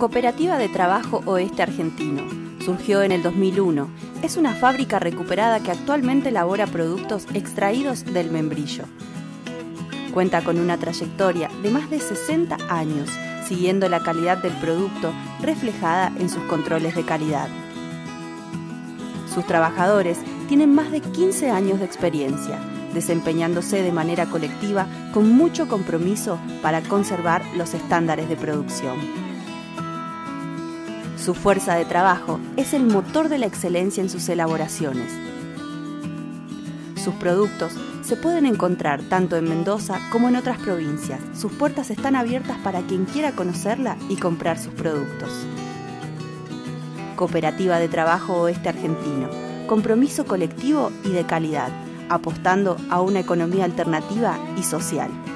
Cooperativa de Trabajo Oeste Argentino. Surgió en el 2001. Es una fábrica recuperada que actualmente elabora productos extraídos del membrillo. Cuenta con una trayectoria de más de 60 años, siguiendo la calidad del producto reflejada en sus controles de calidad. Sus trabajadores tienen más de 15 años de experiencia, desempeñándose de manera colectiva con mucho compromiso para conservar los estándares de producción. Su fuerza de trabajo es el motor de la excelencia en sus elaboraciones. Sus productos se pueden encontrar tanto en Mendoza como en otras provincias. Sus puertas están abiertas para quien quiera conocerla y comprar sus productos. Cooperativa de Trabajo Oeste Argentino. Compromiso colectivo y de calidad, apostando a una economía alternativa y social.